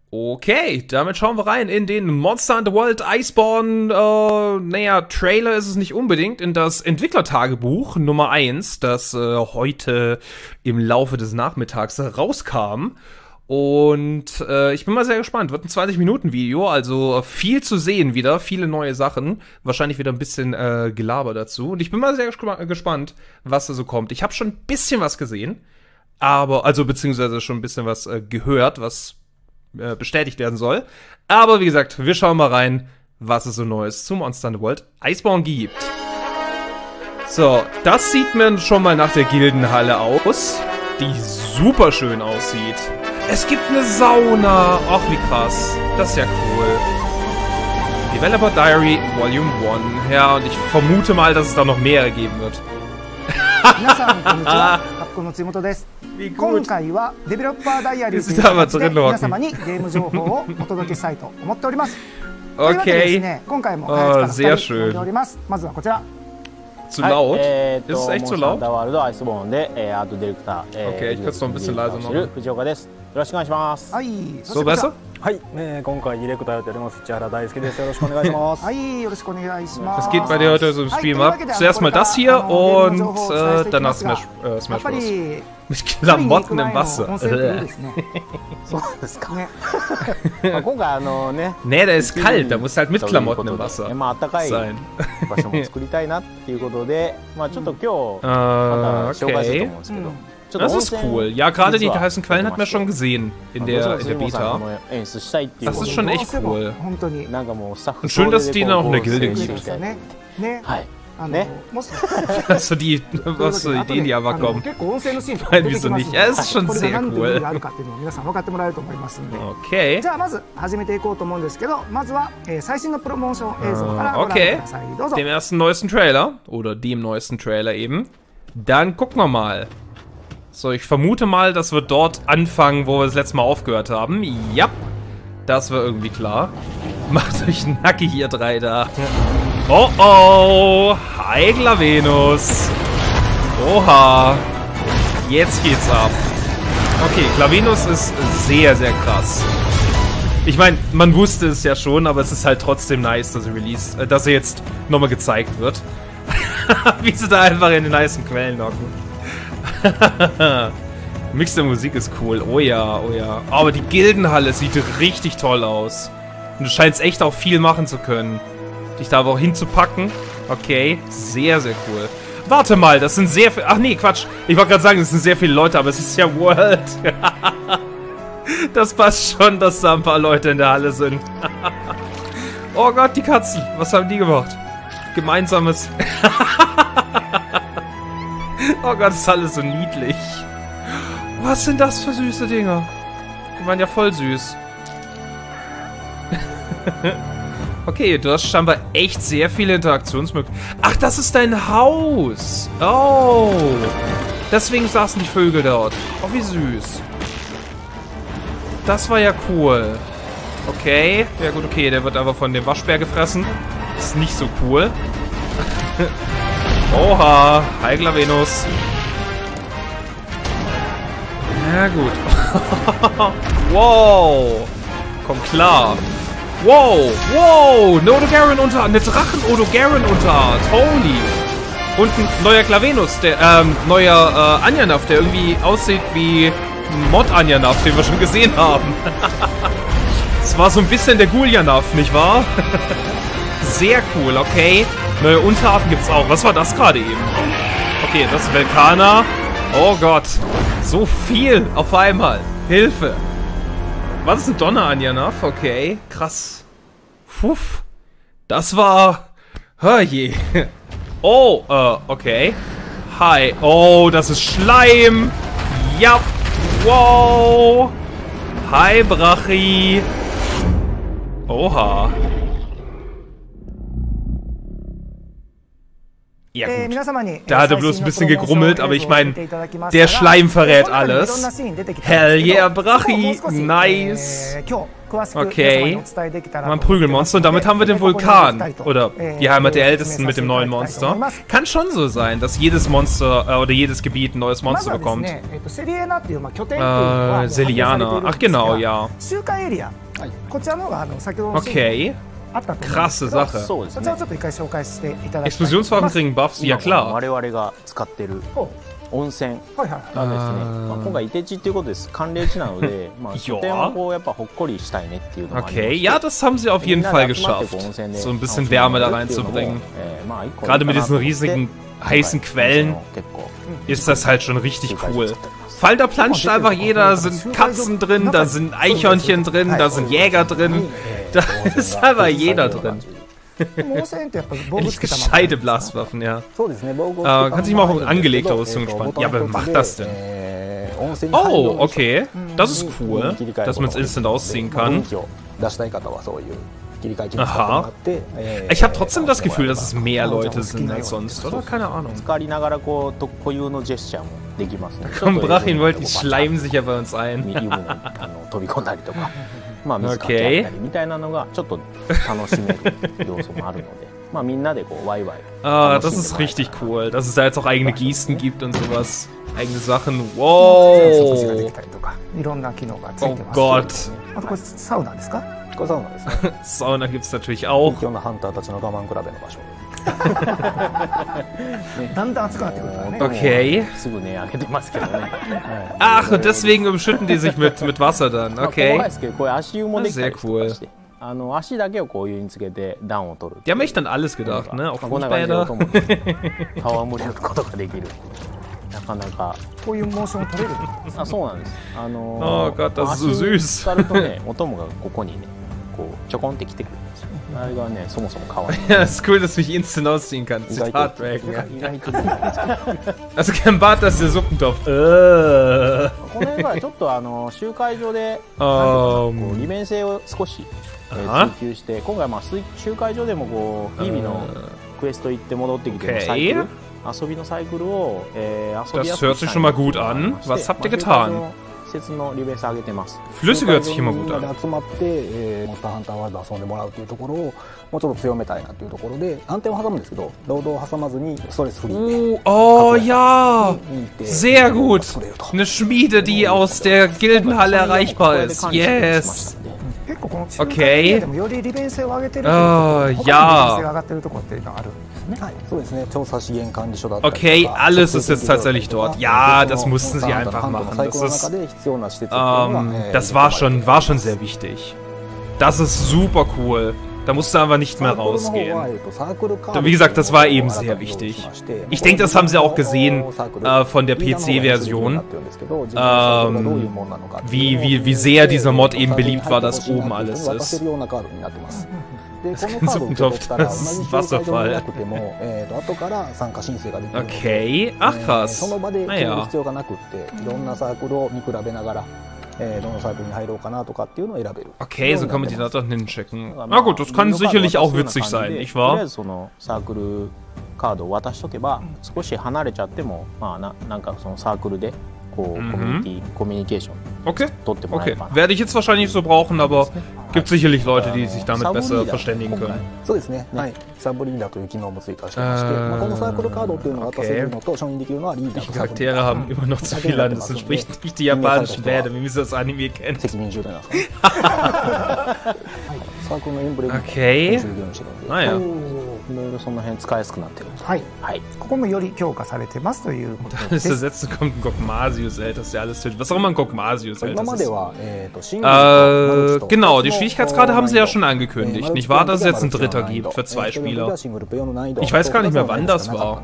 Okay, damit schauen wir rein in den Monster Hunter World Iceborne, Trailer ist es nicht unbedingt, in das Entwicklertagebuch Nummer 1, das heute im Laufe des Nachmittags rauskam. Und ich bin mal sehr gespannt. Wird ein 20-Minuten-Video, also viel zu sehen wieder, viele neue Sachen. Wahrscheinlich wieder ein bisschen Gelaber dazu. Und ich bin mal sehr gespannt, was da so kommt. Ich habe schon ein bisschen was gesehen, beziehungsweise schon ein bisschen was gehört, was bestätigt werden soll. Aber wie gesagt, wir schauen mal rein, was es so Neues zu Monster Hunter World Iceborne gibt. So, das sieht mir schon mal nach der Gildenhalle aus, die super schön aussieht. Es gibt eine Sauna. Ach, wie krass. Das ist ja cool. Developer Diary Volume 1. Ja, und ich vermute mal, dass es da noch mehr geben wird. Wie gut. Die sind aber drin locken. Okay. Oh, sehr schön. Zu laut? Ist es echt zu laut? Okay, ich kann es noch ein bisschen leiser machen. So besser? Es geht bei dir heute so im Stream ab. Zuerst mal das hier und danach Smash Bros. Mit Klamotten im Wasser. Nee, der ist kalt, der muss halt mit Klamotten im Wasser sein. Okay. Das ist cool. Ja, gerade die heißen Quellen hat man schon gesehen in der Beta. Das ist schon echt cool. Und schön, dass es die auch in der Gilde gibt. Was für die Ideen, die aber kommen. Nein, wieso nicht? Ja, es ist schon sehr cool. Okay. Okay. Dem ersten neuesten Trailer. Oder dem neuesten Trailer eben. Dann gucken wir mal. So, ich vermute mal, dass wir dort anfangen, wo wir das letzte Mal aufgehört haben. Ja, das war irgendwie klar. Macht euch nackig, ihr drei da. Oh oh, hi Glavenus. Oha, jetzt geht's ab. Okay, Glavenus ist sehr, sehr krass. Ich meine, man wusste es ja schon, aber es ist halt trotzdem nice, dass er jetzt nochmal gezeigt wird. Wie sie da einfach in den heißen Quellen locken. Mix der Musik ist cool. Oh ja, oh ja. Aber die Gildenhalle sieht richtig toll aus. Und du scheinst echt auch viel machen zu können. Dich da aber auch hinzupacken. Okay, sehr, sehr cool. Warte mal, das sind sehr viele... Ach nee, Quatsch. Ich wollte gerade sagen, es sind sehr viele Leute, aber es ist ja World. Das passt schon, dass da ein paar Leute in der Halle sind. Oh Gott, die Katzen. Was haben die gemacht? Gemeinsames... Oh Gott, ist alles so niedlich. Was sind das für süße Dinger? Die waren ja voll süß. Okay, du hast scheinbar echt sehr viele Interaktionsmöglichkeiten. Ach, das ist dein Haus. Oh. Deswegen saßen die Vögel dort. Oh, wie süß. Das war ja cool. Okay. Ja gut, okay, der wird aber von dem Waschbär gefressen. Ist nicht so cool. Oha, hi Glavenus. Ja gut. Wow. Komm klar. Wow, wow. Eine Odogaron Unterart. Eine Drachen-Odogaron Unterart. Holy. Und ein neuer Glavenus, neuer Anjanaf, der irgendwie aussieht wie Mod-Anjanaf, den wir schon gesehen haben. Das war so ein bisschen der Guljanaf, nicht wahr? Sehr cool, okay. Neue Unterarten gibt's auch. Was war das gerade eben? Okay, das ist Velkana. Oh Gott. So viel auf einmal. Hilfe. Was ist ein Donner-Anjanaf? Okay, krass. Puff. Das war... Herrje. Oh, okay. Hi. Oh, das ist Schleim. Ja. Wow. Hi, Brachi. Oha. Ja gut, da hat er bloß ein bisschen gegrummelt, aber ich meine, der Schleim verrät alles. Hell yeah, Brachi, nice. Okay, mal ein Prügelmonster und damit haben wir den Vulkan. Oder die Heimat der Ältesten mit dem neuen Monster. Kann schon so sein, dass jedes Monster oder jedes Gebiet ein neues Monster bekommt. Seliana, ach genau, ja. Okay. Krasse Sache. Explosionswaffen kriegen Buffs, ja klar. 温泉なんですね。今回、イテチっていうことです。寒冷地なので、拠点をこうやっぱほっこりしたいねっていうのがありまして。 Okay, ja, das haben sie auf jeden Fall geschafft, so ein bisschen Wärme da reinzubringen. Gerade mit diesen riesigen heißen Quellen ist das halt schon richtig cool. Fall, da planscht einfach jeder, da sind Katzen drin, da sind Eichhörnchen drin, da sind Jäger drin, da ist einfach jeder drin. Endlich gescheite Blaswaffen, ja. Kann sich mal auf angelegte Rüstung spannen. Ja, aber wer macht das denn? Oh, okay. Das ist cool, dass man es instant ausziehen kann. Aha. Ich habe trotzdem das Gefühl, dass es mehr Leute sind als sonst, oder? Keine Ahnung. Komm, Brachin wollte, die schleimen sich ja bei uns ein. Okay. Ah, das ist richtig cool, dass es da jetzt auch eigene Gesten gibt und sowas. Eigene Sachen. Wow. Oh Gott. Sauna gibt's natürlich auch. Okay. Ach, und deswegen umschütten die sich mit Wasser dann. Okay. Sehr cool. Die haben echt an alles gedacht, ne? Auch Fußbäder. Oh Gott, das ist so süß. Ja, ist cool, dass du mich instant ausziehen kannst. Zitat Dragon. Also kein Bart, das ist der Suppentopf. Okay. Das hört sich schon mal gut an. Was habt ihr getan? Flüssig hört sich immer gut an. Oh ja! Sehr gut! Eine Schmiede, die aus der Gildenhalle erreichbar ist. Yes! Okay. Ja. Okay, alles ist jetzt tatsächlich dort. Ja, das mussten sie einfach machen. Das war schon sehr wichtig. Das ist super cool. Da musst du einfach nicht mehr rausgehen. Wie gesagt, das war eben sehr wichtig. Ich denke, das haben sie auch gesehen von der PC-Version. Wie sehr dieser Mod eben beliebt war, dass oben alles ist. Das ist kein Suppentopf, das ist ein Wasserfall. Okay, ach krass. Naja. Okay, so kann man die da doch hinchecken. Na gut, das kann sicherlich auch witzig sein, nicht wahr? Okay, okay. Werde ich jetzt wahrscheinlich so brauchen, aber gibt sicherlich Leute, die sich damit besser verständigen können. Okay. Die Charaktere haben immer noch zu viel an, das entspricht nicht die japanischen Bäder, wie man das Anime kennt. Okay. Naja. Das letzte kommt ein Gokmasius, ey, dass der alles tötet. Was auch immer ein Gokmasius, ey, das ist. Genau, die Schwierigkeitsgrade haben sie ja schon angekündigt, nicht wahr? Dass es jetzt einen Dritter gibt für 2 Spieler. Ich weiß gar nicht mehr, wann das war.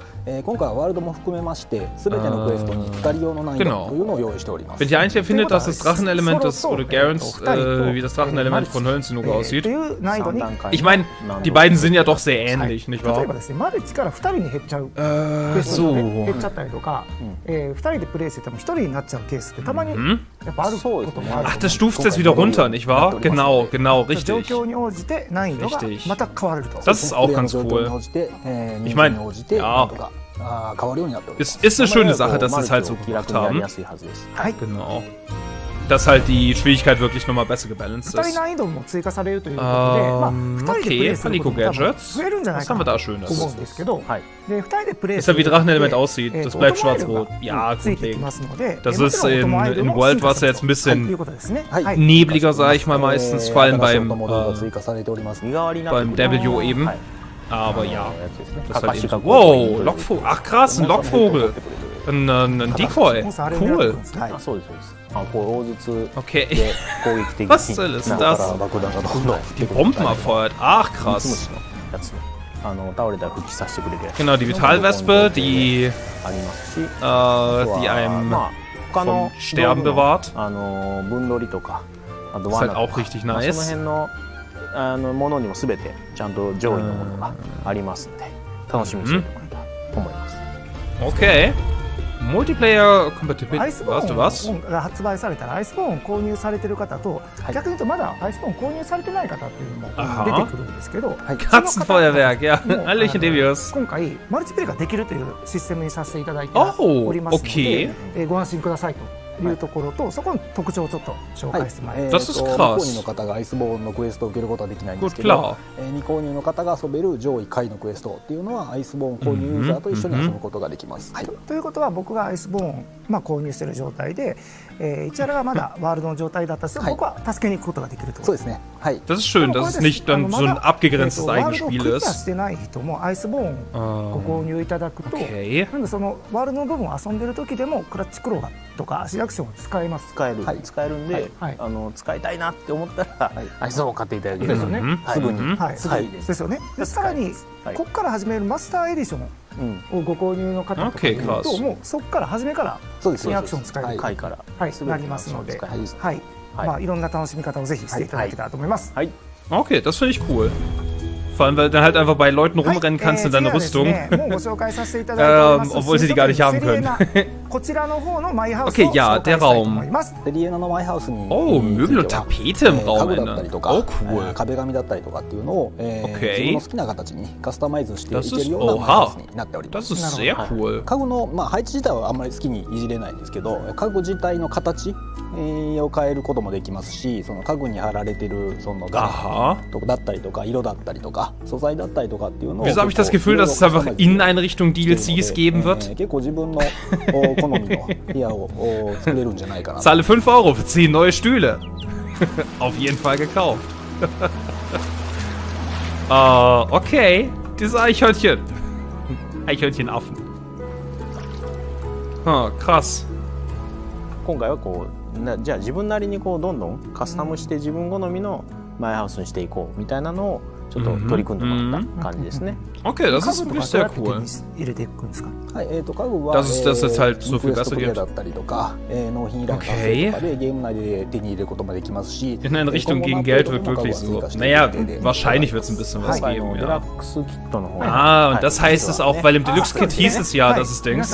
Genau. Wenn ihr eigentlich findet, dass das Drachenelement oder Garens, wie das Drachenelement von Höllenzinug aussieht. Ich meine, die beiden sind ja doch sehr ähnlich, nicht wahr? 例えばですね、マルチから2人に減っちゃうクエストが減っちゃったりとか、2人でプレイしてても1人になっちゃうケースってたまにやっぱあることもある。 Ach, das stuft jetzt wieder runter, nicht wahr? Genau, genau, 状 richtig. 況に応じて難易度がまた変わると。 Das ist auch ganz cool. Ich meine, ja, ist eine schöne Sache, dass sie es halt so gemacht haben. Genau. Dass halt die Schwierigkeit wirklich nochmal besser gebalanced 2人 ist. 難易度も追加されるということで、2人でプレイすることも多分増えるんじゃないかなと思うんですけど、で2人でプレイ Ist ja wie Drachenelement aussieht, das bleibt schwarz-rot. Ja, grundlegend. Das ist in World war es ja jetzt ein bisschen nebliger, sag ich mal meistens, vor allem beim Devil eben. Aber ja, das ist halt eben so. Wow, Lockvogel. Ach krass, ein Lockvogel. Ein Decoy. Cool. Okay. Was soll ist das? Die Bomben erfeuert. Ach krass. Genau, die Vitalwespe, die einem vom Sterben bewahrt. Ist halt auch richtig nice. ものにもすべてちゃんと上位のものがありますので楽しみにしていただきたいと思います。 Okay. Multiplayer Compatibility. アイスボーンが発売されたらアイスボーンを購入されてる方と、逆に言うとまだアイスボーン購入されてない方っていうのも出てくるんですけど、 Katzenfeuerwerk, ja. Hallöchen, Devius. 今回マルチプレイができるというシステムにさせていただいておりますので、ご安心くださいというところと、そこの特徴をちょっと紹介してまいります。 Das ist 未購入 krass. の方がアイスボーンのクエストを受けることはできないんですけ Gut, ど klar. 未購入の方が遊べる上位下位のクエストっていうのはアイスボーン購入ユーザーと一緒に遊ぶことができます。 ということは僕がアイスボーン、購入している状態で、市原がまだワールドの状態だったんですけど、僕は助けに行くことができると。 そうですね。はい。 Das ist schön, dass es nicht dann so ein abgegrenztes eigenes Spiel ワールドをクリア ist. してない人もアイスボーンをご購入いただくと、 Okay. なんでそのワールドの部分を遊んでる時でもクラッチクローガーとか足アクションを使えます。 使えるんで、使いたいなって思ったらアイスボーンを買っていただけるですよね。 すぐにすぐですよね。さらにここから始めるマスターエディションをご購入の方とかともうそこから初めから新アクション使える回からなりますので、いろんな楽しみ方をぜひしていただけたらと思います。 Okay, das finde ich cool. Vor allem, weil du dann halt einfach bei Leuten rumrennen kannst in deiner Rüstung. Obwohl sie die gar nicht haben können. Okay, ja, der Raum. Oh, Möbel und Tapete im Raum. Oh, cool. 壁紙だったりとかっていうのを自分の好きな形にカスタマイズしていけるようなマイハウスになっております。 Das ist sehr cool. 家具の配置自体はあんまり好きにいじれないんですけど、家具自体の形を変えることもできますし、その家具に貼られてるその柄だったりとか色だったりとか素材だったりとかっていうのを Wieso habe ich das Gefühl, dass es einfach Inneneinrichtung DLCs geben wird? 結構自分の好みの部屋を作れるんじゃないかな。 Zahle 5 Euro für 10 neue Stühle. Auf jeden Fall gekauft. Okay. Dieses Eichhörnchen. Eichhörnchenaffen. Krass. 今回はじゃあ自分なりにどんどんカスタムして自分好みのマイハウスにしていこうみたいなのをちょっと取り組んでもらった感じですね。 Okay, das ist wirklich sehr cool. Das ist jetzt halt so viel besser geht. Okay. In eine Richtung gegen Geld wird wirklich so. Naja, wahrscheinlich wird es ein bisschen was geben, ja. Und das heißt es auch, weil im Deluxe-Kit hieß es ja, dass es Dings.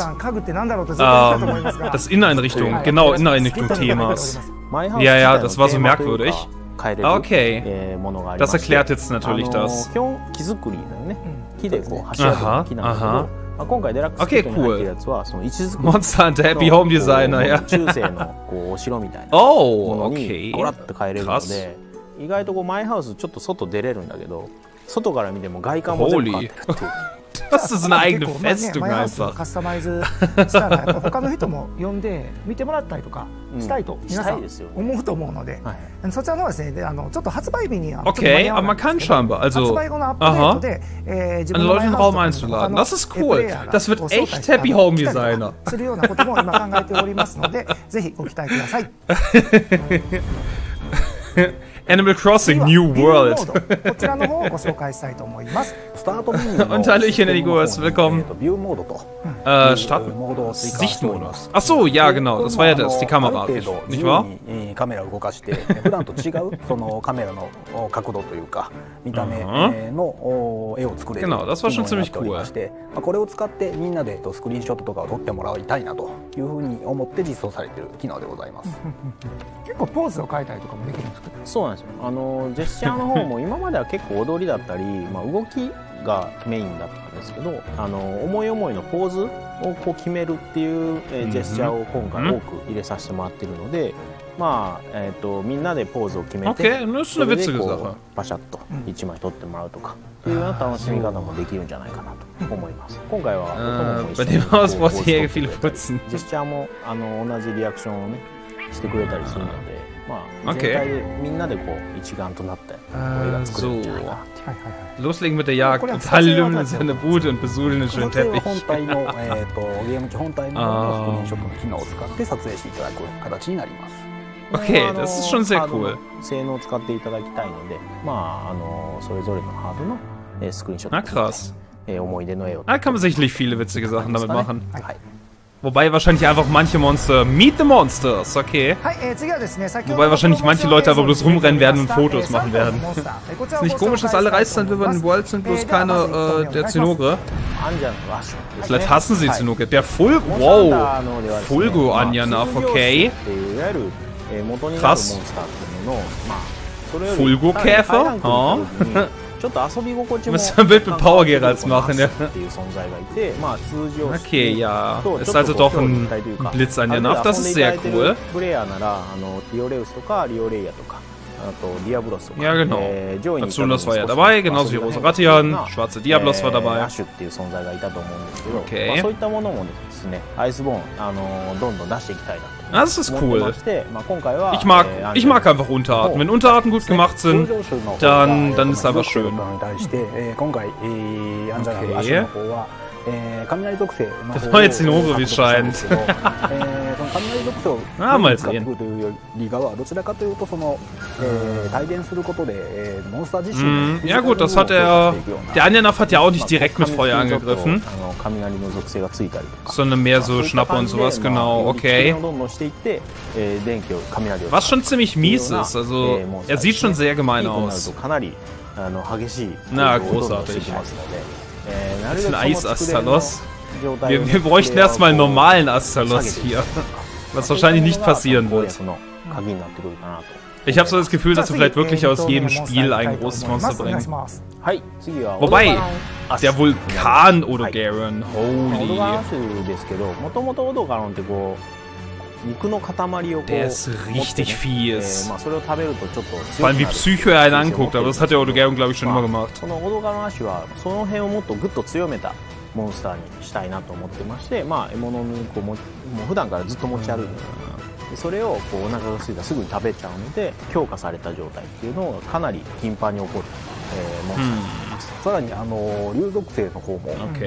Das Inneneinrichtung, genau, Inneneinrichtung-Themas. Ja, das war so merkwürdig. Okay, das erklärt jetzt natürlich das. Aha, aha. Okay, cool. Monster Hunter Happy Home Designer, ja. Oh, okay. Krass. 意外とマイハウスちょっと外出れるんだけど、外から見ても外観も全部変わってるっていう。 Das ist eine eigene Festung einfach. カスタマイズしたら他の人も呼んで見てもらったりとかしたいと皆さん思うと思うので、そちらのですね、ちょっと発売日には Okay, aber man kann scheinbar, also, aha, einen Leuten Raum einzuladen. Das ist cool. Das wird echt Happy Home Designer. するようなことも今考えておりますので、ぜひご期待ください。 Animal Crossing New World. こちらの方をご紹介したいと思います。 Und Hallöchen, Eligos, willkommen. Start Sichtmodus. Ach so, ja genau, das war ja das, die Kamera, nicht wahr? Genau, das war schon ziemlich cool. これを使ってみんなでスクリーンショットとかを撮ってもらいたいなというふうに思って実装されている機能でございます。 結構ポーズを変えたりとかもできるんですか？ そうなんですよ。ジェスチャーの方も今までは結構踊りだったり、動きがメインだったんですけど、思い思いのポーズをこう決めるっていう、ジェスチャーを今回多く入れさせてもらっているので、みんなでポーズを決めて、それでこうパシャッと1枚撮ってもらうとかっていうような楽しみ方もできるんじゃないかなと思います。今回は音も一緒にこうジェスチャーも同じリアクションをねしてくれたりするので、全体でみんなでこう一丸となって声が作れるんじゃないかな。 Loslegen mit der Jagd und Hallum in seine Bude und besudeln den schönen Teppich. 本体のゲーム機本体のスクリーンショットの機能を使って撮影していただく形になります。 Okay, das ist schon sehr cool. 性能を使っていただきたいので、それぞれのハードのスクリーンショット。 Na krass. 思い出の絵を。 Da kann man sicherlich viele witzige Sachen damit machen. Wobei wahrscheinlich einfach manche Monster... Meet the Monsters, okay. Wobei wahrscheinlich manche Leute aber bloß rumrennen werden und Fotos machen werden. Ist nicht komisch, dass alle Reichslandwürmer in World sind, bloß keine der Zinogre. Vielleicht hassen sie Zinogre. Der Fulgo... Wow! Fulgo Anjanaf, okay. Krass. Fulgo-Käfer? Oh. Müssen wir ein Bild mit Power Geralts machen, ja. Okay, ja. Ist also doch ein Blitz an Janaf, das ist sehr cool. Ja, genau. Atsunas war ja dabei, genauso wie Rosa Rathian, Schwarze Diablos war dabei. Okay. Das ist cool. Ich mag einfach Unterarten. Wenn Unterarten gut gemacht sind, dann ist es einfach schön. Okay. Das war jetzt die Nose, wie es scheint. Mal sehen. Ja gut, das hat er... Der Anjanaf hat ja auch nicht direkt mit Feuer angegriffen. Sondern mehr so Schnapper und sowas, genau, okay. Was schon ziemlich mies ist, also er sieht schon sehr gemein aus. Na, großartig. Das ist ein Eis-Astalos. Wir bräuchten erstmal einen normalen Astalos hier. Was wahrscheinlich nicht passieren wird. Ich habe so das Gefühl, dass wir vielleicht wirklich aus jedem Spiel ein großes Monster bringen. Wobei, der Vulkan Odogaron, holy. Der ist richtig fies. Vor allem wie Psycho er einen anguckt, aber das hat der Odogaron, glaube ich, schon immer gemacht. モンスターにしたいなと思ってまして、獲物にこうもう普段からずっと持ち歩いてるでそれをこうお腹が空いたらすぐに食べちゃうので強化された状態っていうのをかなり頻繁に起こる、モンスターになります。さらに竜属性の方も、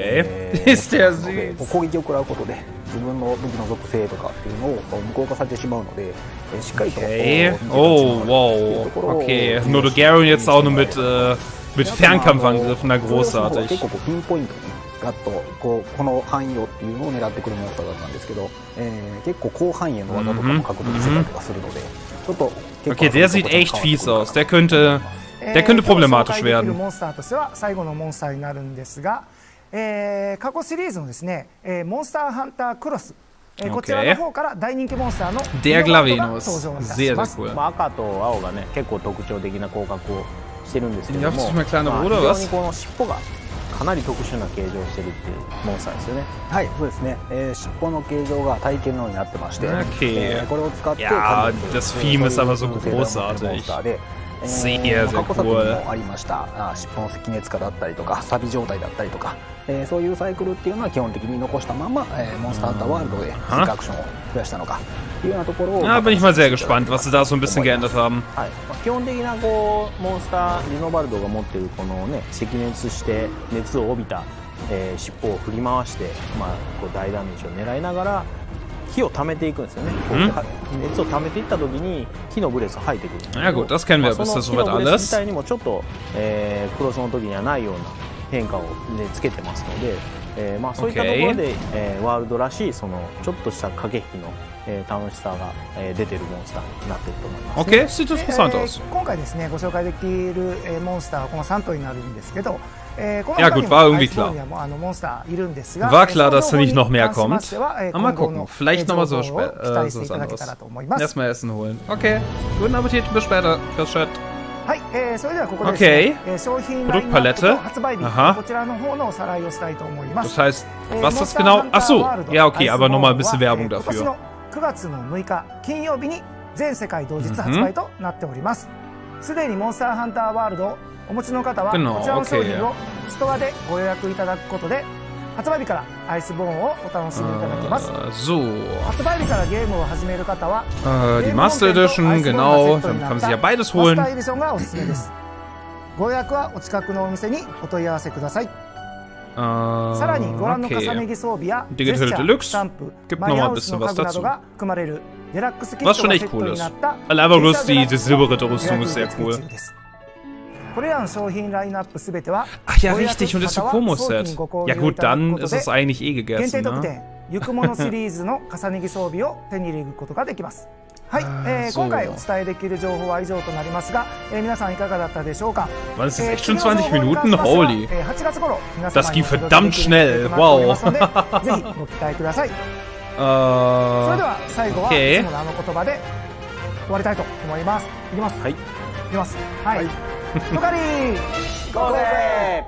攻撃を食らうことで自分の武器の属性とかっていうのを無効化されてしまうので、しっかりと Oh, wow. Okay, Odogaron jetzt auch nur mit Fernkampfangriffen, na großartig. 結構ピンポイントにガッとこの範囲をっていうのを狙ってくるモンスターだったんですけど、結構広範囲への技とかも獲得してたりとかするので、ちょっと Okay, der sieht echt fies aus. Der könnte problematisch werden. モンスターとしては最後のモンスターになるんですが、過去シリーズのですね、モンスターハンタークロス、こちらの方から大人気モンスターの Der Glavenus. Sehr, sehr cool. 赤と青がね結構特徴的な広角をしてるんですけども、 非常にこの尻尾がかなり特殊な形状をしてるっていうモンスターですよね。 はい、そうですね。尻尾の形状が体験のようになってまして、これを使って Ja, das Vieh ist aber so großartig. Sehr, sehr cool. ありました。尻尾の赤熱化だったりとか、錆状態だったりとか、そういうサイクルっていうのは基本的に残したまま、モンスターハンターワールドで追加アクションを増やしたのかというようなところを。 Ja, bin ich mal sehr gespannt, was sie da so ein bisschen geändert haben. はい。基本的なこうモンスターリノバルドが持っているこのね赤熱して熱を帯びた、尻尾を振り回してこう大ダメージを狙いながら。火を溜めていくんですよね。熱を溜めていった時に火のブレスを吐いてくる。 Ja gut, das kennen wir bis soweit alles. 自体にもちょっとクロスの時にはないよう変化を、ね、つけてますので、まあ、そういったところで、ワールドらしいそのちょっとした駆け引きの楽しさが出てるモンスターになっていると思います、ね。 Okay, sieht interessant aus. 今回ですねご紹介できるモンスターはこの3頭になるんですけど、 Ja gut, war irgendwie klar. War klar, dass da nicht noch mehr kommt. Aber mal gucken, vielleicht nochmal so was anderes. Erstmal Essen holen. Okay, guten Appetit, bis später. Bis später. はい、それではここでですね、商品ラインナップと発売日、こちらの方のおさらいをしたいと思います。 Das heißt, was ist genau? Ach so, ja okay, aber nochmal ein bisschen Werbung dafür. 今年の9月の6日金曜日に全世界同日発売となっております。すでにモンスターハンターワールドをお持ちの方はこちらの商品をストアでご予約いただくことで発売日からアイスボーンをお楽しみいただけます。発売日からゲームを始める方は die Master Edition, genau, dann kann man sich ja beides holen. マスターエディションがおすすめです。ご予約はお近くのお店にお問い合わせください。さらにご覧の重ね着装備やジェスチャー、スタンプ、マイハウスの家具などが組まれるデラックスキットがセットになった einfach bloß die silberne Rüstung ist sehr cool. これらの商品ラインナップすべては Ach ja, richtig, und das Kokomo-Set. Ja gut, dann ist es eigentlich eh gegessen, ne? ゆくものシリーズの重ね着装備を手に入れることができます。はい、今回お伝えできる情報は以上となりますが、皆さんいかがだったでしょうか。 Das ist echt schon 20 Minuten, holy. 8月頃皆様 Das ging verdammt schnell, wow. ぜひご期待ください。それでは最後はいつものあの言葉で終わりたいと思います。いきます。はい。いきます。はい。トカリー行こうぜ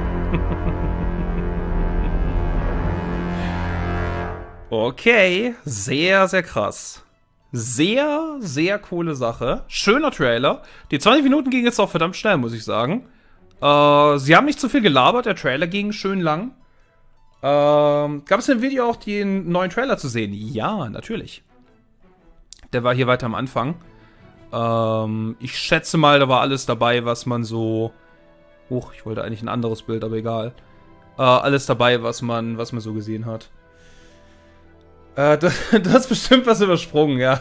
Okay, sehr, sehr krass. Sehr, sehr coole Sache. Schöner Trailer. Die 20 Minuten gingen jetzt auch verdammt schnell, muss ich sagen. Sie haben nicht zu viel gelabert, der Trailer ging schön lang. Gab es im Video auch den neuen Trailer zu sehen? Ja, natürlich. Der war hier weiter am Anfang. Ich schätze mal, da war alles dabei, was man so... ich wollte eigentlich ein anderes Bild, aber egal. Alles dabei, was man so gesehen hat. Du hast bestimmt was übersprungen, ja.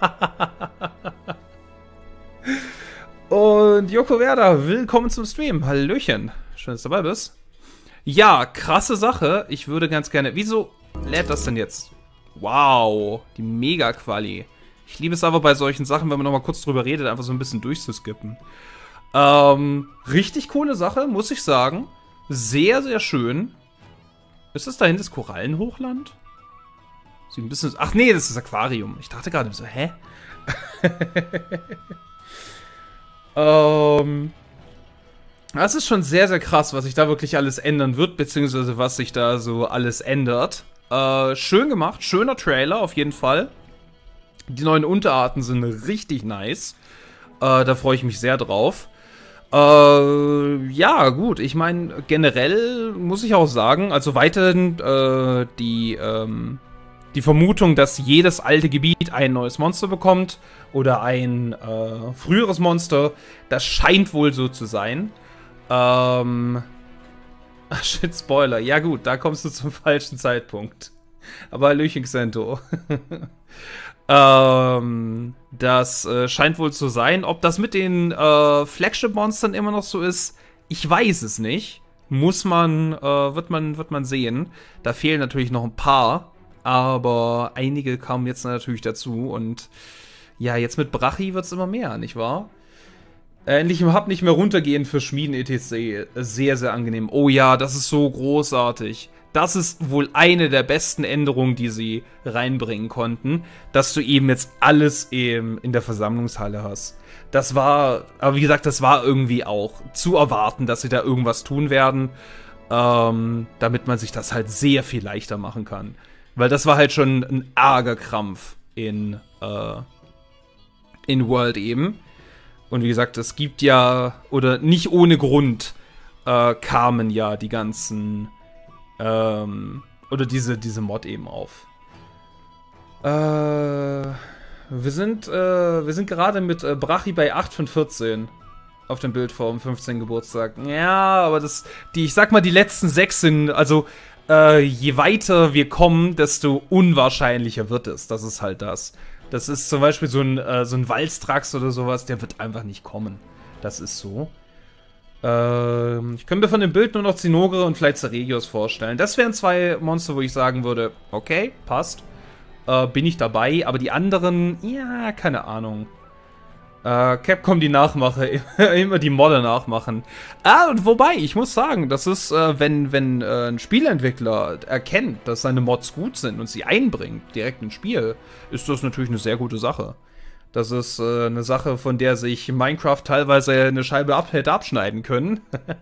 Und Joko Werder, willkommen zum Stream. Hallöchen. Schön, dass du dabei bist. Ja, krasse Sache. Ich würde ganz gerne... Wieso lädt das denn jetzt? Wow, die Mega-Quali. Ich liebe es aber bei solchen Sachen, wenn man nochmal kurz drüber redet, einfach so ein bisschen durchzuskippen. Richtig coole Sache, muss ich sagen. Sehr, sehr schön. Ist das da hinten das Korallenhochland? Sieht ein bisschen... Ach nee, das ist das Aquarium. Ich dachte gerade so, hä? Das ist schon sehr, sehr krass, was sich da wirklich alles ändern wird, beziehungsweise was sich da so alles ändert. Schön gemacht, schöner Trailer auf jeden Fall. Die neuen Unterarten sind richtig nice. Da freue ich mich sehr drauf. Ja, gut, ich meine, generell muss ich auch sagen, also weiterhin die Vermutung, dass jedes alte Gebiet ein neues Monster bekommt oder ein früheres Monster, das scheint wohl so zu sein. Shit, Spoiler. Ja gut, da kommst du zum falschen Zeitpunkt. Aber Hallöchen, Xento. Das scheint wohl zu sein. Ob das mit den Flagship-Monstern immer noch so ist, ich weiß es nicht. Wird man sehen. Da fehlen natürlich noch ein paar. Aber einige kamen jetzt natürlich dazu. Und ja, jetzt mit Brachi wird es immer mehr, nicht wahr? Endlich im Hub nicht mehr runtergehen für Schmieden etc. Sehr, sehr angenehm. Oh ja, das ist so großartig. Das ist wohl eine der besten Änderungen, die sie reinbringen konnten, dass du eben jetzt alles in der Versammlungshalle hast. Das war, aber wie gesagt, das war irgendwie auch zu erwarten, dass sie da irgendwas tun werden, damit man sich das halt sehr viel leichter machen kann. Weil das war halt schon ein arger Krampf in World eben. Und wie gesagt, es gibt ja, oder nicht ohne Grund, kamen ja die ganzen, oder diese Mod eben auf. Wir sind gerade mit Brachi bei 8 von 14 auf dem Bild vom 15. Geburtstag. Ja, aber ich sag mal, die letzten 6 sind, also, je weiter wir kommen, desto unwahrscheinlicher wird es. Das ist halt das. Das ist zum Beispiel so ein Walstrax oder sowas, der wird einfach nicht kommen. Das ist so. Ich könnte mir von dem Bild nur noch Zinogre und vielleicht Seregios vorstellen. Das wären 2 Monster, wo ich sagen würde, okay, passt. Bin ich dabei, aber die anderen, ja, keine Ahnung. Capcom die Nachmache, immer die Modder nachmachen. Und wobei, ich muss sagen, das ist, wenn ein Spieleentwickler erkennt, dass seine Mods gut sind und sie einbringt, direkt ins Spiel, ist das natürlich eine sehr gute Sache. Das ist eine Sache, von der sich Minecraft teilweise eine Scheibe hätte abschneiden können.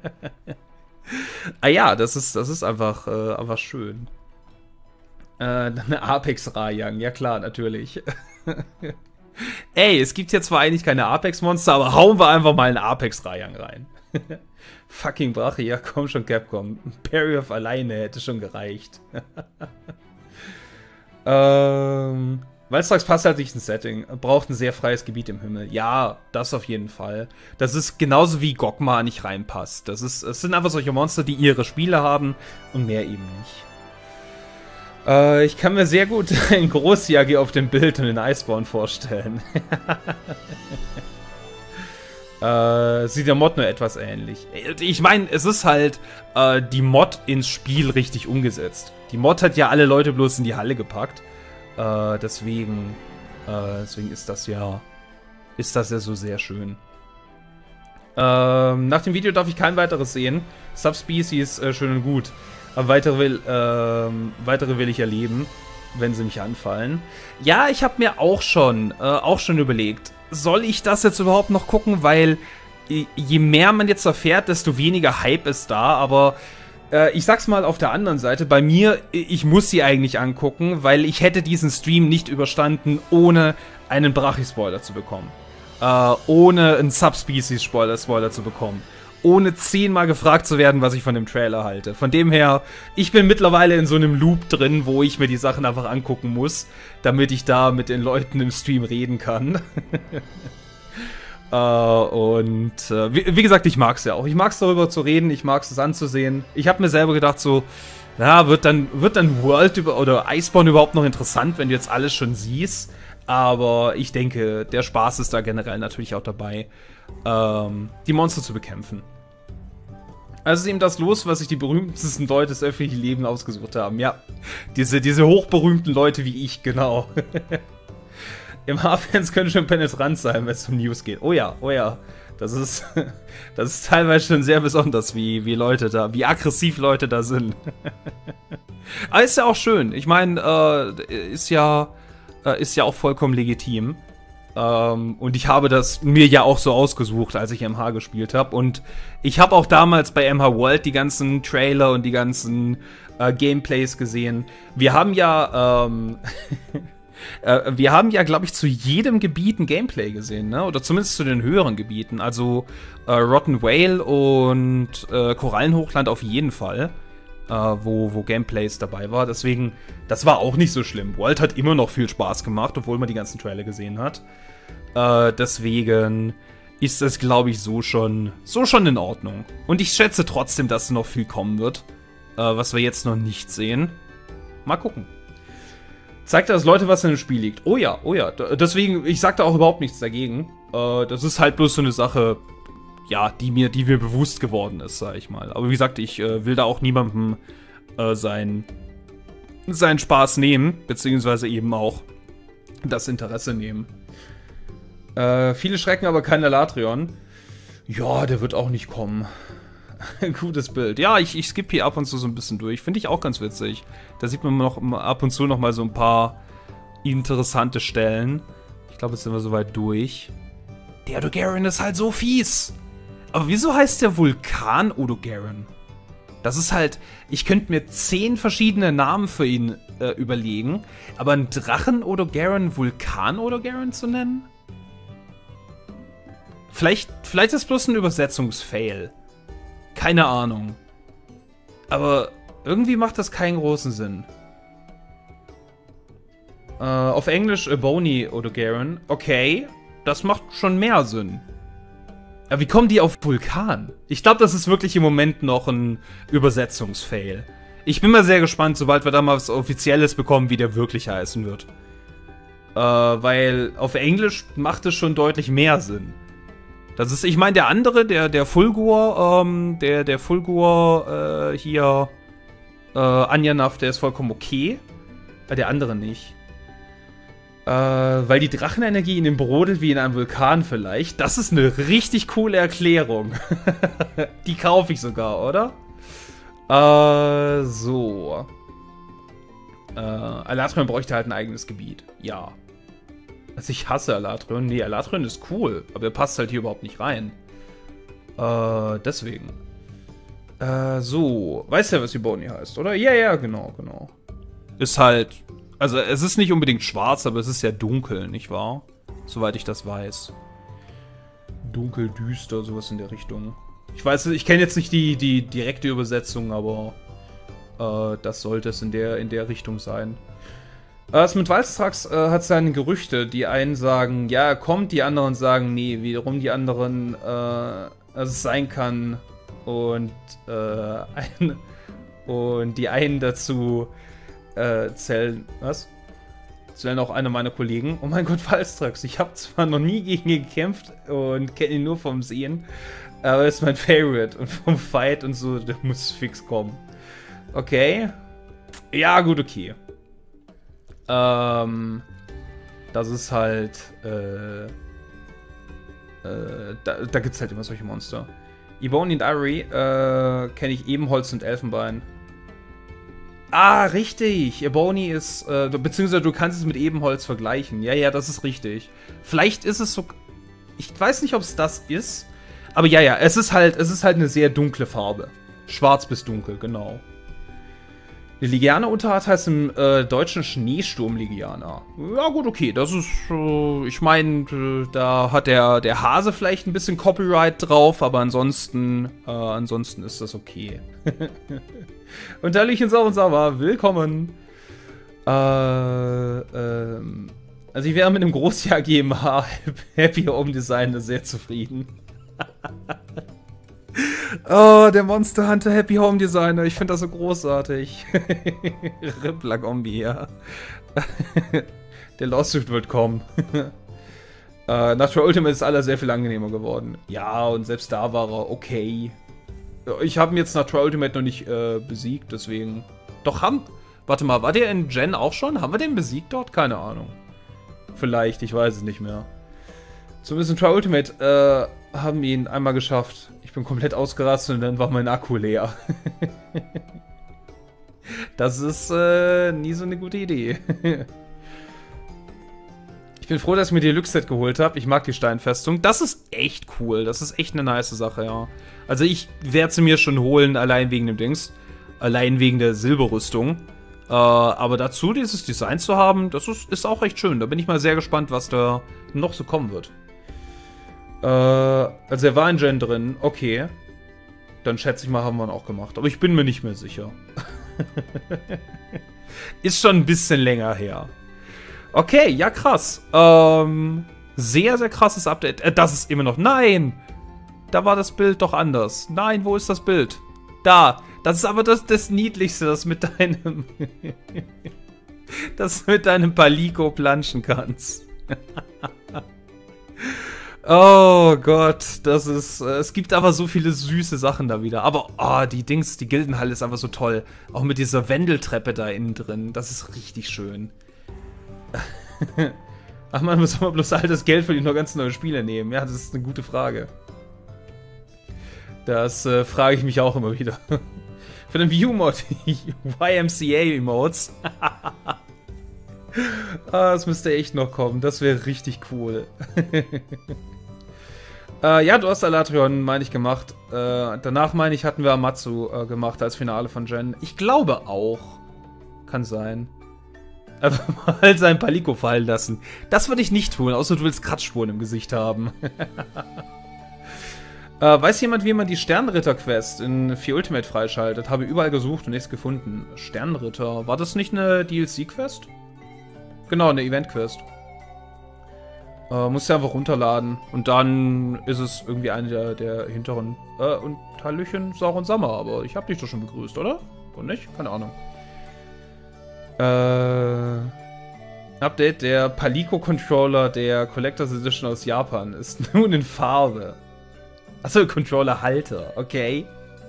Ja, das ist einfach schön. Eine Apex-Rajang, ja klar, natürlich. Ey, es gibt hier zwar eigentlich keine Apex-Monster, aber hauen wir einfach mal einen Apex-Rajang rein. Fucking Brache, ja komm schon, Capcom. Parry-Off alleine hätte schon gereicht. Wildstrikes passt halt nicht ins Setting. Braucht ein sehr freies Gebiet im Himmel. Ja, das auf jeden Fall. Das ist genauso wie Gogma nicht reinpasst. Es sind einfach solche Monster, die ihre Spiele haben und mehr eben nicht. Ich kann mir sehr gut einen Großjagi auf dem Bild und den Iceborne vorstellen. Sieht der Mod nur etwas ähnlich. Ich meine, es ist halt die Mod ins Spiel richtig umgesetzt. Die Mod hat ja alle Leute bloß in die Halle gepackt. Deswegen ist das ja so sehr schön. Nach dem Video darf ich kein weiteres sehen. Subspecies schön und gut. Aber weitere will ich erleben, wenn sie mich anfallen. Ja, ich habe mir auch schon überlegt, soll ich das jetzt überhaupt noch gucken? Weil je mehr man jetzt erfährt, desto weniger Hype ist da. Aber ich sag's mal auf der anderen Seite, bei mir, ich muss sie eigentlich angucken, weil ich hätte diesen Stream nicht überstanden, ohne einen Brachi-Spoiler zu bekommen. Ohne einen Subspecies-Spoiler zu bekommen. Ohne 10-mal gefragt zu werden, was ich von dem Trailer halte. Von dem her, ich bin mittlerweile in so einem Loop drin, wo ich mir die Sachen einfach angucken muss, damit ich da mit den Leuten im Stream reden kann. Wie gesagt, ich mag's ja auch. Ich mag's darüber zu reden, ich mag's es anzusehen. Ich habe mir selber gedacht so, na, wird dann World oder Iceborne überhaupt noch interessant, wenn du jetzt alles schon siehst? Aber ich denke, der Spaß ist da generell natürlich auch dabei, die Monster zu bekämpfen. Also ist eben das los, was sich die berühmtesten Leute des öffentlichen Lebens ausgesucht haben. Ja, diese hochberühmten Leute wie ich, genau. MH-Fans können schon penetrant sein, wenn es um News geht. Oh ja. Das ist teilweise schon sehr besonders, wie aggressiv Leute da sind. Aber ist ja auch schön. Ich meine, ist ja auch vollkommen legitim. Und ich habe das mir ja auch so ausgesucht, als ich MH gespielt habe. Und ich habe auch damals bei MH World die ganzen Trailer und die ganzen Gameplays gesehen. Wir haben ja, glaube ich, zu jedem Gebiet ein Gameplay gesehen, ne? Oder zumindest zu den höheren Gebieten. Also Rotten Whale und Korallenhochland auf jeden Fall. Wo Gameplays dabei war. Deswegen, das war auch nicht so schlimm. World hat immer noch viel Spaß gemacht, obwohl man die ganzen Trailer gesehen hat. Deswegen ist das, glaube ich, so schon in Ordnung. Und ich schätze trotzdem, dass noch viel kommen wird, was wir jetzt noch nicht sehen. Mal gucken. Zeigt das Leute, was in dem Spiel liegt. Oh ja. Deswegen, ich sag da auch überhaupt nichts dagegen. Das ist halt bloß so eine Sache, ja, die mir bewusst geworden ist, sag ich mal. Aber wie gesagt, ich will da auch niemandem seinen Spaß nehmen, beziehungsweise eben auch das Interesse nehmen. Viele schrecken, aber kein Elatrion. Ja, der wird auch nicht kommen. Gutes Bild. Ja, ich skippe hier ab und zu so ein bisschen durch. Finde ich auch ganz witzig. Da sieht man noch ab und zu noch mal so ein paar interessante Stellen. Ich glaube, jetzt sind wir soweit durch. Der Odogaron ist halt so fies. Aber wieso heißt der Vulkan Odogaron? Das ist halt, ich könnte mir 10 verschiedene Namen für ihn überlegen, aber einen Drachen Odogaron Vulkan Odogaron zu nennen? Vielleicht ist bloß ein Übersetzungsfail. Keine Ahnung. Aber irgendwie macht das keinen großen Sinn. Auf Englisch Ebony Odogaron. Okay, das macht schon mehr Sinn. Aber wie kommen die auf Vulkan? Ich glaube, das ist wirklich im Moment noch ein Übersetzungsfail. Ich bin mal sehr gespannt, sobald wir da mal was Offizielles bekommen, wie der wirklich heißen wird. Weil auf Englisch macht es schon deutlich mehr Sinn. Das ist, ich meine, der andere, der Fulgur, der Fulgur, hier, Anjanath, der ist vollkommen okay. Der andere nicht. Weil die Drachenenergie in ihm brodelt wie in einem Vulkan vielleicht. Das ist eine richtig coole Erklärung. Die kaufe ich sogar, oder? So. Alatrion bräuchte halt ein eigenes Gebiet. Ja. Also ich hasse Alatrion. Nee, Alatrion ist cool, aber er passt halt hier überhaupt nicht rein. Deswegen. So. Weißt ja, was Ebony heißt, oder? Ja, genau. Ist halt... Also es ist nicht unbedingt schwarz, aber es ist ja dunkel, nicht wahr? Soweit ich das weiß. Dunkel, düster, sowas in der Richtung. Ich weiß, ich kenne jetzt nicht die direkte Übersetzung, aber das sollte es in der Richtung sein. Es mit Valstrax hat seine Gerüchte. Die einen sagen, ja, er kommt, die anderen sagen, nee, wiederum die anderen, dass es sein kann. Und die einen dazu zählen, zählen auch eine meiner Kollegen. Oh mein Gott, Valstrax, ich habe zwar noch nie gegen ihn gekämpft und kenne ihn nur vom Sehen, aber er ist mein Favorite und vom Fight und so, der muss fix kommen. Okay. Ja, gut, okay. Das ist halt, da gibt's halt immer solche Monster. Ebony und Ivory kenne ich Ebenholz und Elfenbein. Ah, richtig. Ebony ist, beziehungsweise du kannst es mit Ebenholz vergleichen. Ja, das ist richtig. Vielleicht ist es so, ich weiß nicht, ob es das ist, aber ja, es ist halt eine sehr dunkle Farbe. Schwarz bis dunkel, genau. Die Ligianer-Unterart heißt im deutschen Schneesturm-Ligianer. Ja gut, okay, das ist, ich meine, da hat der Hase vielleicht ein bisschen Copyright drauf, aber ansonsten ist das okay. Und Hallöchen Sau und Sauer, willkommen. Also ich wäre mit einem Großjahr GmbH Happy Home Designer sehr zufrieden. Oh, der Monster Hunter Happy Home Designer. Ich finde das so großartig. Riplagombi, ja. Der Lawsuit wird kommen. Nach Troy Ultimate ist alles sehr viel angenehmer geworden. Ja, und selbst da war er okay. Ich habe ihn jetzt nach Troy Ultimate noch nicht besiegt, deswegen... Doch, warte mal, war der in Gen auch schon? Haben wir den besiegt dort? Keine Ahnung. Vielleicht, ich weiß es nicht mehr. Zumindest in Troy Ultimate haben wir ihn einmal geschafft. Ich bin komplett ausgerastet und dann war mein Akku leer. Das ist nie so eine gute Idee. Ich bin froh, dass ich mir die Deluxe-Set geholt habe. Ich mag die Steinfestung. Das ist echt cool. Das ist echt eine nice Sache, ja. Also ich werde sie mir schon holen, allein wegen dem Dings. Allein wegen der Silberrüstung. Aber dazu dieses Design zu haben, das ist auch echt schön. Da bin ich mal sehr gespannt, was da noch so kommen wird. Also er war in Gen drin, okay. Dann schätze ich mal, haben wir ihn auch gemacht. Aber ich bin mir nicht mehr sicher. Ist schon ein bisschen länger her. Okay, ja krass. Sehr, sehr krasses Update. Das ist immer noch... Nein! Da war das Bild doch anders. Nein, wo ist das Bild? Da. Das ist aber das Niedlichste, das mit deinem... das mit deinem Palico planschen kannst. Oh Gott, das ist... es gibt aber so viele süße Sachen da wieder. Aber, die Gildenhalle ist einfach so toll. Auch mit dieser Wendeltreppe da innen drin. Das ist richtig schön. Ach man, muss man bloß all das Geld für die noch ganz neue Spiele nehmen? Ja, das ist eine gute Frage. Das frage ich mich auch immer wieder. Für den View-Mod, YMCA-Emotes. Das müsste echt noch kommen. Das wäre richtig cool. Ja, du hast Alatrion, meine ich, gemacht. Danach, meine ich, hatten wir Amatsu gemacht als Finale von Gen. Ich glaube auch. Kann sein. Einfach mal sein Palico fallen lassen. Das würde ich nicht tun, außer du willst Kratzspuren im Gesicht haben. Weiß jemand, wie man die Sternritter-Quest in 4 Ultimate freischaltet? Habe überall gesucht und nichts gefunden. Sternritter, war das nicht eine DLC-Quest? Genau, eine Event-Quest. Musst du einfach runterladen. Und dann ist es irgendwie eine der hinteren... und Hallöchen, Sauron Sommer, aber ich hab dich doch schon begrüßt, oder? Und nicht? Keine Ahnung. Update, der Palico-Controller der Collectors Edition aus Japan ist nun in Farbe. Achso, Controller-Halter, okay.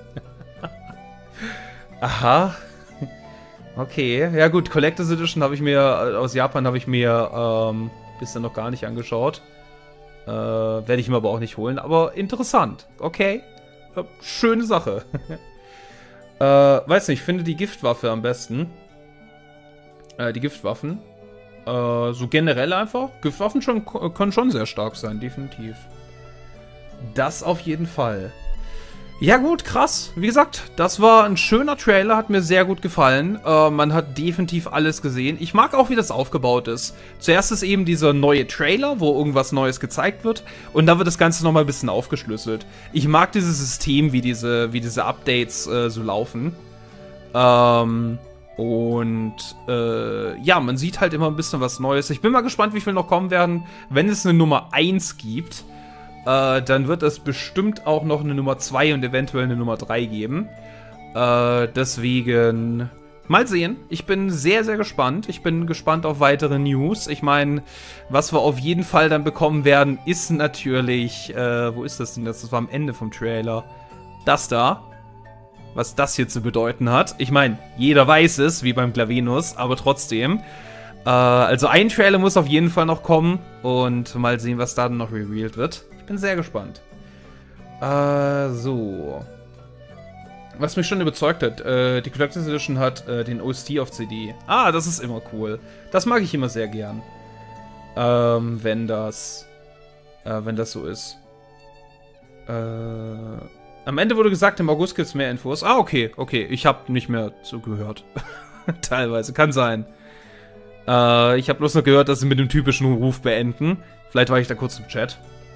Aha. Okay, ja gut, Collector's Edition habe ich mir, aus Japan habe ich mir bisher noch gar nicht angeschaut. Werde ich mir aber auch nicht holen, aber interessant, okay. Schöne Sache. Weiß nicht, ich finde die Giftwaffe am besten. Die Giftwaffen. So generell einfach. Giftwaffen können schon sehr stark sein, definitiv. Das auf jeden Fall. Ja gut, krass. Wie gesagt, das war ein schöner Trailer, hat mir sehr gut gefallen. Man hat definitiv alles gesehen. Ich mag auch, wie das aufgebaut ist. Zuerst ist eben dieser neue Trailer, wo irgendwas Neues gezeigt wird. Und dann wird das Ganze nochmal ein bisschen aufgeschlüsselt. Ich mag dieses System, wie diese Updates so laufen. Ja, man sieht halt immer ein bisschen was Neues. Ich bin mal gespannt, wie viel noch kommen werden. Wenn es eine Nummer 1 gibt, dann wird es bestimmt auch noch eine Nummer 2 und eventuell eine Nummer 3 geben. Deswegen mal sehen. Ich bin sehr, sehr gespannt. Ich bin gespannt auf weitere News. Ich meine, was wir auf jeden Fall dann bekommen werden, ist natürlich... wo ist das denn? Das war am Ende vom Trailer. Das da. Was das hier zu bedeuten hat. Ich meine, jeder weiß es, wie beim Glavenus, aber trotzdem. Also ein Trailer muss auf jeden Fall noch kommen. Und mal sehen, was da dann noch revealed wird. Bin sehr gespannt. So. Was mich schon überzeugt hat, die Collector's Edition hat den OST auf CD. Ah, das ist immer cool. Das mag ich immer sehr gern. Wenn das so ist. Am Ende wurde gesagt, im August gibt es mehr Infos. Ah, okay. Ich habe nicht mehr zugehört. Teilweise. Kann sein. Ich habe bloß noch gehört, dass sie mit dem typischen Ruf beenden. Vielleicht war ich da kurz im Chat.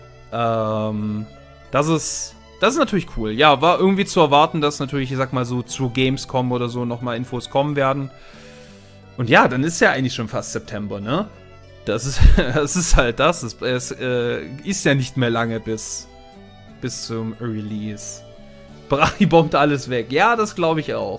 Das ist natürlich cool. Ja, war irgendwie zu erwarten, dass natürlich, ich sag mal so, zu Gamescom oder so nochmal Infos kommen werden. Und ja, dann ist ja eigentlich schon fast September, ne? Das ist halt das. Es ist ja nicht mehr lange bis zum Release. Brachi bombt alles weg. Ja, das glaube ich auch.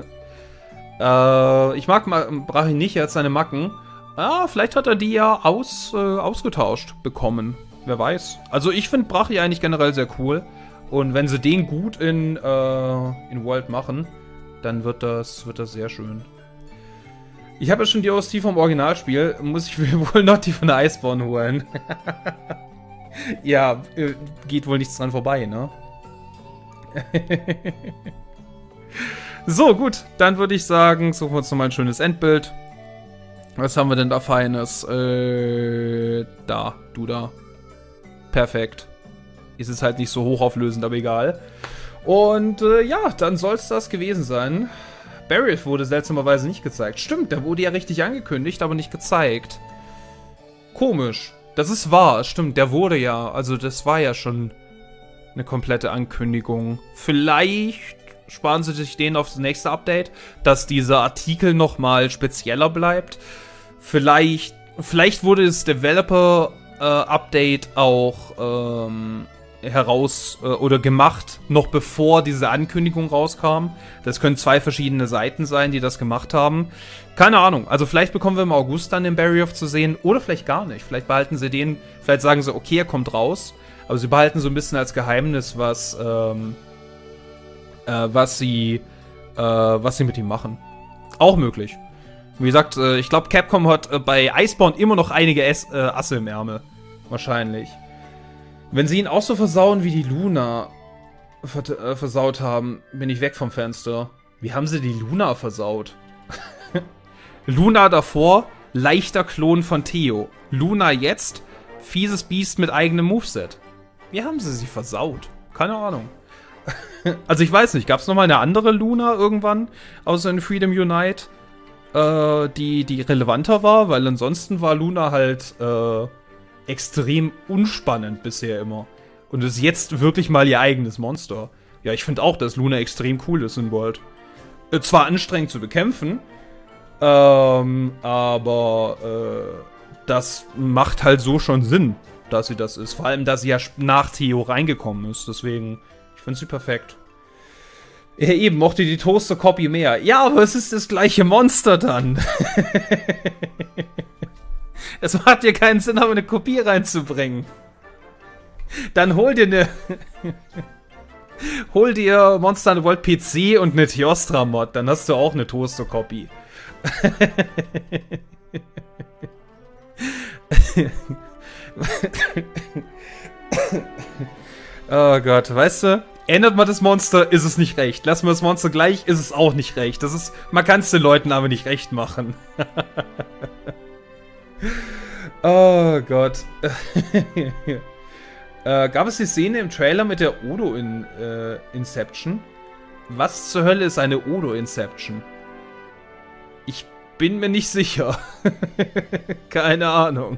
Ich mag Brachi nicht, er hat seine Macken. Vielleicht hat er die ja ausgetauscht bekommen. Wer weiß. Also ich finde Brachi eigentlich generell sehr cool. Und wenn sie den gut in World machen, dann wird das sehr schön. Ich habe ja schon die OST vom Originalspiel. Muss ich wohl noch die von der Iceborne holen. Ja, geht wohl nichts dran vorbei, ne? So, gut. Dann würde ich sagen, suchen wir uns nochmal ein schönes Endbild. Was haben wir denn da Feines? Du da. Perfekt. Ist es halt nicht so hochauflösend, aber egal. Und ja, dann soll es das gewesen sein. Barrett wurde seltsamerweise nicht gezeigt. Stimmt, der wurde ja richtig angekündigt, aber nicht gezeigt. Komisch. Das ist wahr, stimmt, der wurde ja, also das war ja schon eine komplette Ankündigung. Vielleicht sparen sie sich den aufs nächste Update, dass dieser Artikel nochmal spezieller bleibt. Vielleicht wurde das Developer-Update auch oder gemacht, noch bevor diese Ankündigung rauskam. Das können 2 verschiedene Seiten sein, die das gemacht haben. Keine Ahnung. Also vielleicht bekommen wir im August dann den Barrioth zu sehen oder vielleicht gar nicht. Vielleicht behalten sie den, vielleicht sagen sie, okay, er kommt raus. Aber sie behalten so ein bisschen als Geheimnis, was sie mit ihm machen. Auch möglich. Wie gesagt, ich glaube, Capcom hat bei Iceborne immer noch einige Asse im Ärmel. Wahrscheinlich. Wenn sie ihn auch so versauen, wie die Luna versaut haben, bin ich weg vom Fenster. Wie haben sie die Luna versaut? Luna davor, leichter Klon von Theo. Luna jetzt, fieses Biest mit eigenem Moveset. Wie haben sie versaut? Keine Ahnung. Also ich weiß nicht, gab es nochmal eine andere Luna irgendwann, außer in Freedom Unite, die relevanter war? Weil ansonsten war Luna halt extrem unspannend bisher immer. Und ist jetzt wirklich mal ihr eigenes Monster. Ja, ich finde auch, dass Luna extrem cool ist in World. Zwar anstrengend zu bekämpfen, aber das macht halt so schon Sinn, dass sie das ist. Vor allem, dass sie ja nach Theo reingekommen ist. Deswegen, ich finde sie perfekt. Ja, eben, mochte die Toaster-Copy mehr. Ja, aber es ist das gleiche Monster dann. Es macht ja keinen Sinn, aber eine Kopie reinzubringen. Dann hol dir hol dir Monster Hunter World PC und eine Teostra-Mod, dann hast du auch eine Toaster-Copy. Oh Gott, weißt du, ändert man das Monster, ist es nicht recht. Lassen wir das Monster gleich, ist es auch nicht recht. Das ist, man kann es den Leuten aber nicht recht machen. Oh Gott. Gab es die Szene im Trailer mit der Odo in Inception? Was zur Hölle ist eine Odo Inception? Ich bin mir nicht sicher. Keine Ahnung.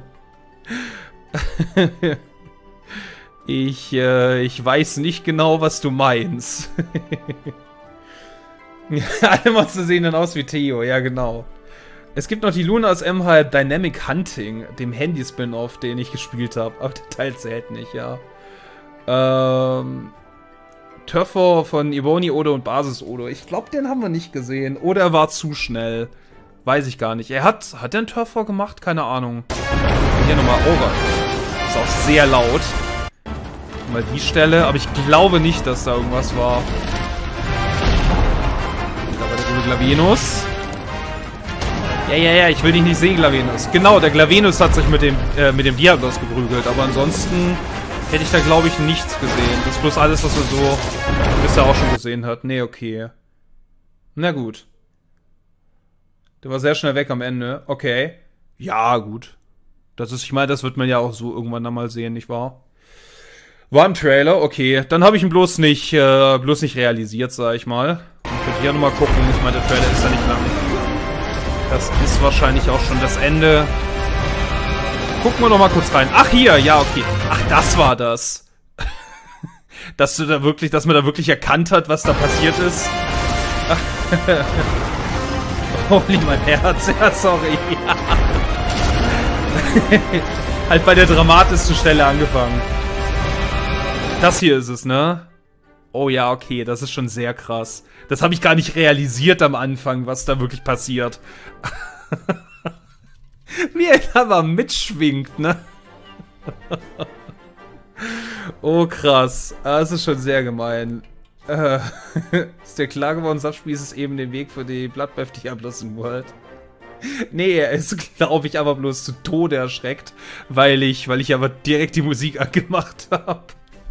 Ich weiß nicht genau, was du meinst. Alle Monster sehen dann aus wie Theo, ja genau. Es gibt noch die Luna aus MH Dynamic Hunting, dem Handy-Spin-Off, den ich gespielt habe. Aber der Teil zählt nicht, ja. Turfor von Ebony Odo und Basis Odo. Ich glaube, den haben wir nicht gesehen. Oder er war zu schnell. Weiß ich gar nicht. Hat er einen Turfor gemacht? Keine Ahnung. Hier nochmal. Oh Gott. Ist auch sehr laut. Mal die Stelle. Aber ich glaube nicht, dass da irgendwas war. Da war der gute Glavenus. Ja, ich will dich nicht sehen, Glavenus. Genau, der Glavenus hat sich mit dem Diablos geprügelt. Aber ansonsten hätte ich da, glaube ich, nichts gesehen. Das ist bloß alles, was er so bisher auch schon gesehen hat. Nee, okay. Na gut. Der war sehr schnell weg am Ende. Okay. Ja, gut. Das ist, ich meine, das wird man ja auch so irgendwann dann mal sehen, nicht wahr? War im Trailer, okay. Dann habe ich ihn bloß nicht realisiert, sag ich mal. Ich könnte hier nochmal gucken. Ich meine, der Trailer ist ja nicht lang. Das ist wahrscheinlich auch schon das Ende. Gucken wir noch mal kurz rein. Ach, hier, ja, okay. Ach, das war das. Dass man da wirklich erkannt hat, was da passiert ist. Holy, mein Herz. Ja, sorry. Halt bei der dramatischsten Stelle angefangen. Das hier ist es, ne? Oh ja, okay, das ist schon sehr krass. Das habe ich gar nicht realisiert am Anfang, was da wirklich passiert. Wie er aber mitschwingt, ne? Oh, krass. Das ist schon sehr gemein. Ist dir klar geworden, Subspiel ist eben den Weg für die Bloodbath Diablos in World? Nee, er ist, glaube ich, aber bloß zu Tode erschreckt, weil ich aber direkt die Musik angemacht habe.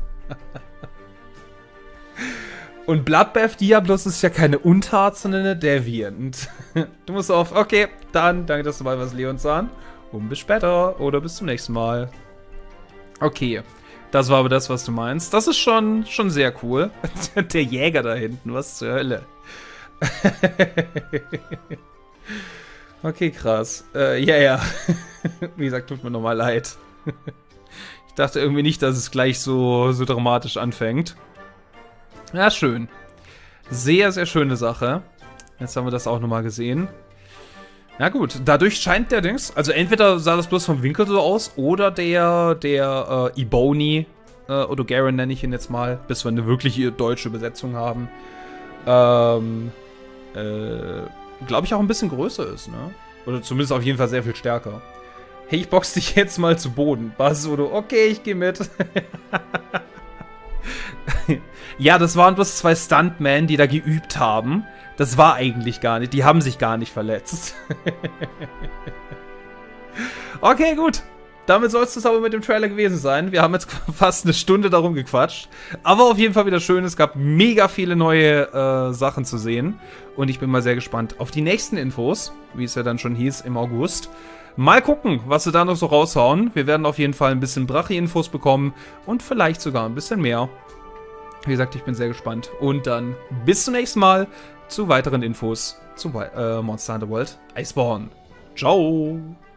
Und Bloodbath Diablos ist ja keine Untat, sondern eine Deviant. Du musst auf. Okay, dann danke, dass du mal was Leon sahen. Und bis später oder bis zum nächsten Mal. Okay, das war aber das, was du meinst. Das ist schon sehr cool. Der Jäger da hinten, was zur Hölle. Okay, krass. Ja. Wie gesagt, tut mir nochmal leid. Ich dachte irgendwie nicht, dass es gleich so dramatisch anfängt. Ja, schön. Sehr, sehr schöne Sache. Jetzt haben wir das auch nochmal gesehen. Na gut, dadurch scheint der Dings, also entweder sah das bloß vom Winkel so aus, oder der Ebony, oder Garen nenne ich ihn jetzt mal, bis wir eine wirkliche deutsche Übersetzung haben, glaube ich auch ein bisschen größer ist, ne? Oder zumindest auf jeden Fall sehr viel stärker. Hey, ich box dich jetzt mal zu Boden. Basis Odo, okay, ich gehe mit. Ja, das waren bloß 2 Stuntmen, die da geübt haben. Das war eigentlich gar nicht. Die haben sich gar nicht verletzt. Okay, gut. Damit soll es das aber mit dem Trailer gewesen sein. Wir haben jetzt fast eine Stunde darum gequatscht. Aber auf jeden Fall wieder schön. Es gab mega viele neue Sachen zu sehen. Und ich bin mal sehr gespannt auf die nächsten Infos, wie es ja dann schon hieß, im August. Mal gucken, was sie da noch so raushauen. Wir werden auf jeden Fall ein bisschen Brachi-Infos bekommen. Und vielleicht sogar ein bisschen mehr. Wie gesagt, ich bin sehr gespannt. Und dann bis zum nächsten Mal zu weiteren Infos zu Monster Hunter World Iceborne. Ciao!